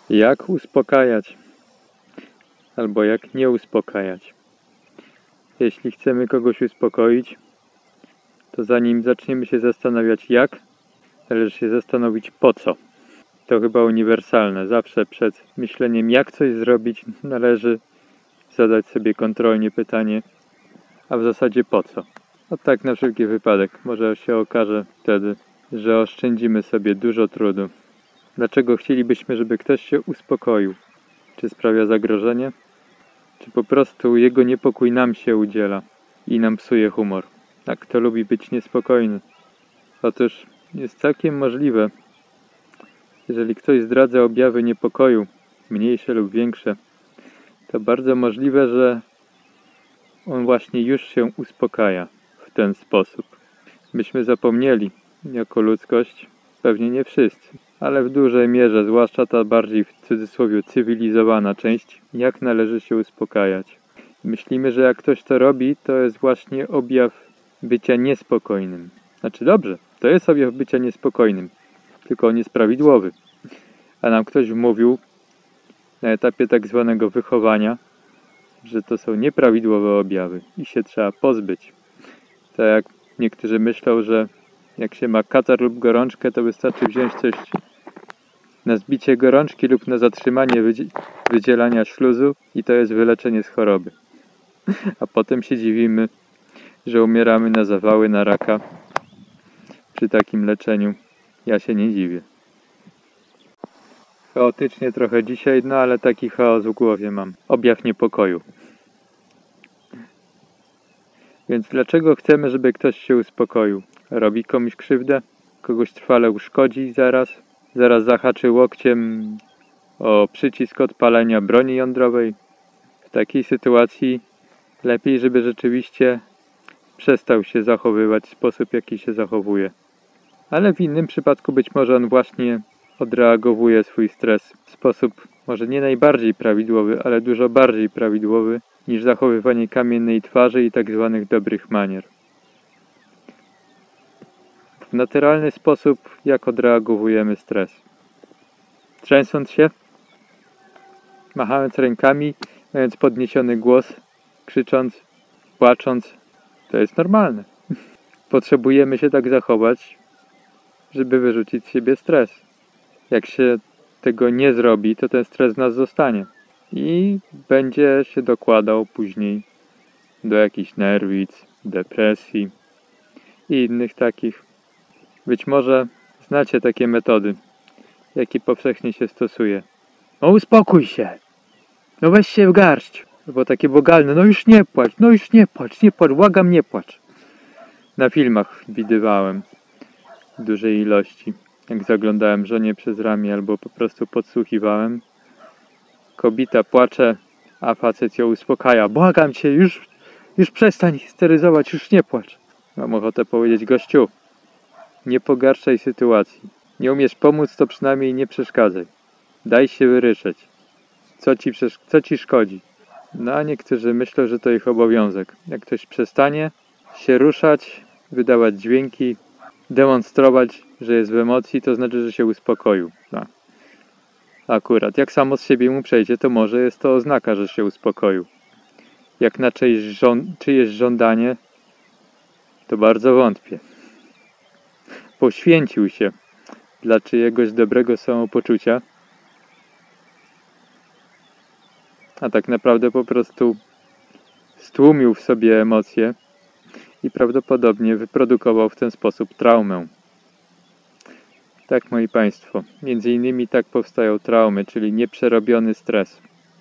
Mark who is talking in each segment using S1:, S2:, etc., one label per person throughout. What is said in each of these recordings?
S1: Jak uspokajać albo jak nie uspokajać. Jeśli chcemy kogoś uspokoić, to zanim zaczniemy się zastanawiać jak, należy się zastanowić po co. To chyba uniwersalne. Zawsze przed myśleniem jak coś zrobić należy zadać sobie kontrolnie pytanie, a w zasadzie po co? No tak na wszelki wypadek. Może się okaże wtedy, że oszczędzimy sobie dużo trudu. Dlaczego chcielibyśmy, żeby ktoś się uspokoił? Czy sprawia zagrożenie? Czy po prostu jego niepokój nam się udziela i nam psuje humor? A kto lubi być niespokojny? Otóż jest całkiem możliwe, jeżeli ktoś zdradza objawy niepokoju, mniejsze lub większe, to bardzo możliwe, że on właśnie już się uspokaja w ten sposób. Myśmy zapomnieli, jako ludzkość, pewnie nie wszyscy, ale w dużej mierze, zwłaszcza ta bardziej w cudzysłowie cywilizowana część, jak należy się uspokajać. Myślimy, że jak ktoś to robi, to jest właśnie objaw bycia niespokojnym. Znaczy dobrze, to jest objaw bycia niespokojnym, tylko on jest prawidłowy. A nam ktoś wmówił na etapie tak zwanego wychowania, że to są nieprawidłowe objawy i się trzeba pozbyć. Tak jak niektórzy myślą, że jak się ma katar lub gorączkę, to wystarczy wziąć coś na zbicie gorączki lub na zatrzymanie wydzielania śluzu i to jest wyleczenie z choroby. A potem się dziwimy, że umieramy na zawały, na raka przy takim leczeniu. Ja się nie dziwię. Chaotycznie trochę dzisiaj, no ale taki chaos w głowie mam. Objaw niepokoju. Więc dlaczego chcemy, żeby ktoś się uspokoił? Robi komuś krzywdę? Kogoś trwale uszkodzi zaraz zahaczy łokciem o przycisk odpalenia broni jądrowej? W takiej sytuacji lepiej, żeby rzeczywiście przestał się zachowywać w sposób, jaki się zachowuje. Ale w innym przypadku być może on właśnie odreagowuje swój stres w sposób może nie najbardziej prawidłowy, ale dużo bardziej prawidłowy niż zachowywanie kamiennej twarzy i tak zwanych dobrych manier. W naturalny sposób jak odreagowujemy stres? Trzęsąc się? Machając rękami, mając podniesiony głos, krzycząc, płacząc? To jest normalne. Potrzebujemy się tak zachować, żeby wyrzucić z siebie stres. Jak się tego nie zrobi, to ten stres w nas zostanie i będzie się dokładał później do jakichś nerwic, depresji i innych takich. Być może znacie takie metody, jakie powszechnie się stosuje. No uspokój się! No weź się w garść! Albo takie bogalne, no już nie płacz, nie płacz, błagam nie płacz. Na filmach widywałem w dużej ilości. Jak zaglądałem żonie przez ramię albo po prostu podsłuchiwałem. Kobieta płacze, a facet ją uspokaja. Błagam cię, już przestań histeryzować, już nie płacz. Mam ochotę powiedzieć, gościu, nie pogarszaj sytuacji. Nie umiesz pomóc, to przynajmniej nie przeszkadzaj. Daj się wyryczeć. Co ci szkodzi? No a niektórzy myślą, że to ich obowiązek. Jak ktoś przestanie się ruszać, wydawać dźwięki, demonstrować, że jest w emocji, to znaczy, że się uspokoił. No. Akurat, jak samo z siebie mu przejdzie, to może jest to oznaka, że się uspokoił. Jak na czyjeś żądanie, to bardzo wątpię. Poświęcił się dla czyjegoś dobrego samopoczucia, a tak naprawdę po prostu stłumił w sobie emocje i prawdopodobnie wyprodukował w ten sposób traumę. Tak, moi Państwo, między innymi tak powstają traumy, czyli nieprzerobiony stres.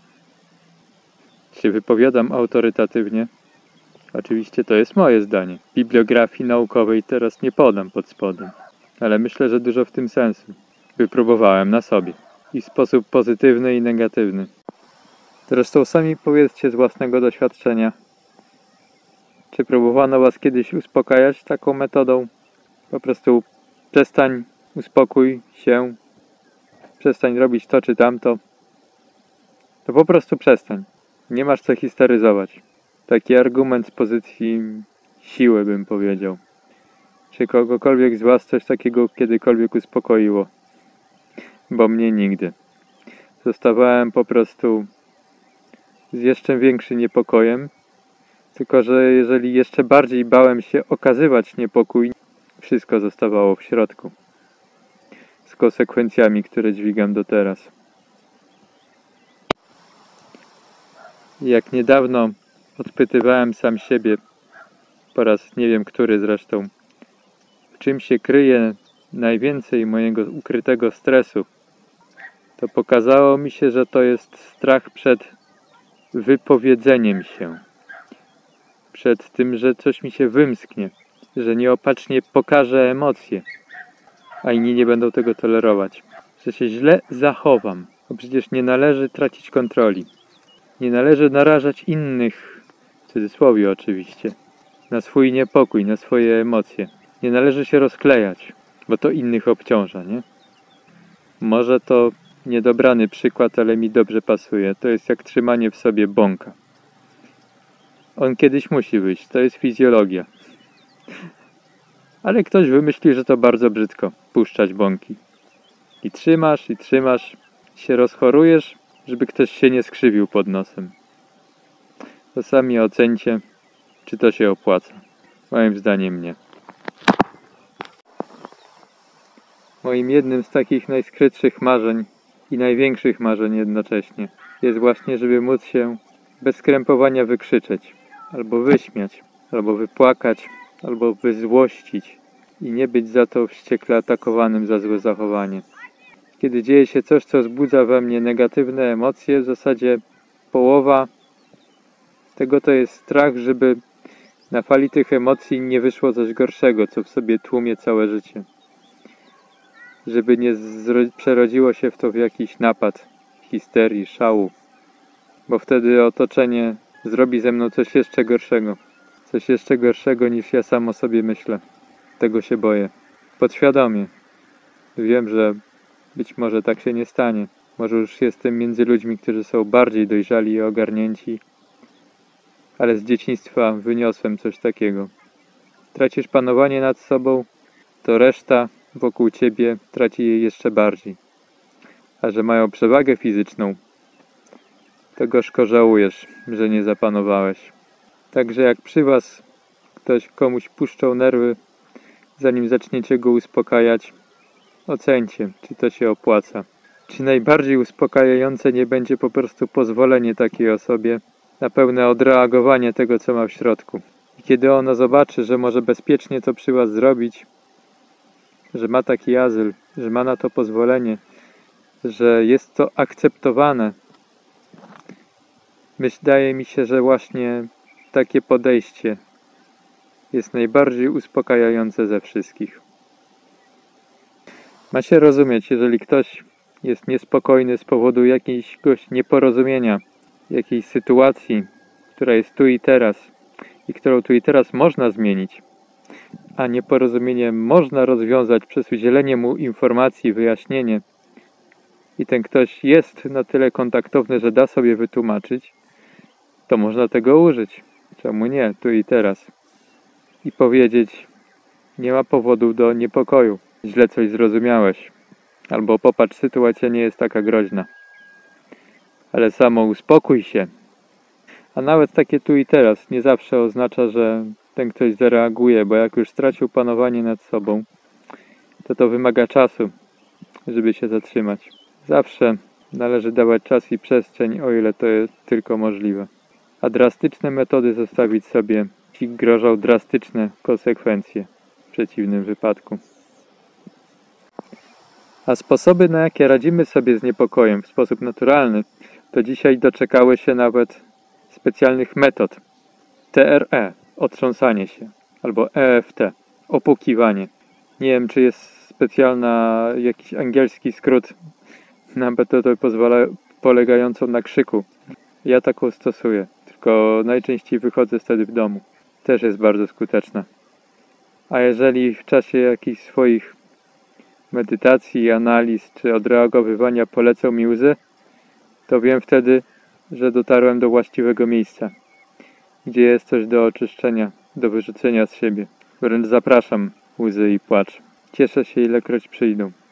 S1: Się wypowiadam autorytatywnie. Oczywiście to jest moje zdanie. Bibliografii naukowej teraz nie podam pod spodem, ale myślę, że dużo w tym sensu. Wypróbowałem na sobie. I w sposób pozytywny i negatywny. Zresztą sami powiedzcie z własnego doświadczenia. Czy próbowano was kiedyś uspokajać taką metodą? Po prostu przestań, uspokój się, przestań robić to czy tamto. To po prostu przestań. Nie masz co histeryzować. Taki argument z pozycji siły bym powiedział. Czy kogokolwiek z was coś takiego kiedykolwiek uspokoiło? Bo mnie nigdy. Zostawałem po prostu z jeszcze większym niepokojem, tylko że jeżeli jeszcze bardziej bałem się okazywać niepokój, wszystko zostawało w środku, z konsekwencjami, które dźwigam do teraz. Jak niedawno odpytywałem sam siebie, po raz nie wiem który zresztą, w czym się kryje najwięcej mojego ukrytego stresu, to pokazało mi się, że to jest strach przed wypowiedzeniem się. Przed tym, że coś mi się wymsknie, że nieopatrznie pokażę emocje, a inni nie będą tego tolerować. Że się źle zachowam, bo przecież nie należy tracić kontroli. Nie należy narażać innych, w cudzysłowie oczywiście, na swój niepokój, na swoje emocje. Nie należy się rozklejać, bo to innych obciąża, nie? Może to niedobrany przykład, ale mi dobrze pasuje. To jest jak trzymanie w sobie bąka. On kiedyś musi wyjść, to jest fizjologia. Ale ktoś wymyśli, że to bardzo brzydko, puszczać bąki. I trzymasz, się rozchorujesz, żeby ktoś się nie skrzywił pod nosem. To sami ocencie, czy to się opłaca. Moim zdaniem nie. Moim jednym z takich najskrytszych marzeń i największych marzeń jednocześnie jest właśnie, żeby móc się bez skrępowania wykrzyczeć, albo wyśmiać, albo wypłakać, albo wyzłościć i nie być za to wściekle atakowanym za złe zachowanie. Kiedy dzieje się coś, co wzbudza we mnie negatywne emocje, w zasadzie połowa tego to jest strach, żeby na fali tych emocji nie wyszło coś gorszego, co w sobie tłumie całe życie. Żeby nie przerodziło się w to w jakiś napad, histerii, szału, bo wtedy otoczenie zrobi ze mną coś jeszcze gorszego. Coś jeszcze gorszego niż ja sam o sobie myślę. Tego się boję. Podświadomie. Wiem, że być może tak się nie stanie. Może już jestem między ludźmi, którzy są bardziej dojrzali i ogarnięci, ale z dzieciństwa wyniosłem coś takiego. Tracisz panowanie nad sobą, to reszta wokół ciebie traci je jeszcze bardziej. A że mają przewagę fizyczną, to gorzko żałujesz, że nie zapanowałeś. Także jak przy was ktoś komuś puszczał nerwy, zanim zaczniecie go uspokajać, ocencie, czy to się opłaca. Czy najbardziej uspokajające nie będzie po prostu pozwolenie takiej osobie na pełne odreagowanie tego, co ma w środku. I kiedy ona zobaczy, że może bezpiecznie to przy was zrobić, że ma taki azyl, że ma na to pozwolenie, że jest to akceptowane, wydaje mi się, że właśnie takie podejście jest najbardziej uspokajające ze wszystkich. Ma się rozumieć, jeżeli ktoś jest niespokojny z powodu jakiegoś nieporozumienia, jakiejś sytuacji, która jest tu i teraz i którą tu i teraz można zmienić, a nieporozumienie można rozwiązać przez udzielenie mu informacji, wyjaśnienie i ten ktoś jest na tyle kontaktowny, że da sobie wytłumaczyć, to można tego użyć. Czemu nie? Tu i teraz. I powiedzieć, nie ma powodu do niepokoju. Źle coś zrozumiałeś. Albo popatrz, sytuacja nie jest taka groźna. Ale samo uspokój się. A nawet takie tu i teraz nie zawsze oznacza, że ten ktoś zareaguje, bo jak już stracił panowanie nad sobą, to wymaga czasu, żeby się zatrzymać. Zawsze należy dawać czas i przestrzeń, o ile to jest tylko możliwe. A drastyczne metody zostawić sobie, ci grożą drastyczne konsekwencje w przeciwnym wypadku. A sposoby, na jakie radzimy sobie z niepokojem w sposób naturalny, to dzisiaj doczekały się nawet specjalnych metod. TRE, otrząsanie się, albo EFT, opukiwanie. Nie wiem, czy jest jakiś angielski skrót na metodę polegającą na krzyku. Ja taką stosuję, tylko najczęściej wychodzę wtedy w domu. Też jest bardzo skuteczna. A jeżeli w czasie jakichś swoich medytacji, analiz czy odreagowywania polecą mi łzy, to wiem wtedy, że dotarłem do właściwego miejsca, gdzie jest coś do oczyszczenia, do wyrzucenia z siebie. Wręcz zapraszam łzy i płacz. Cieszę się, ilekroć przyjdą.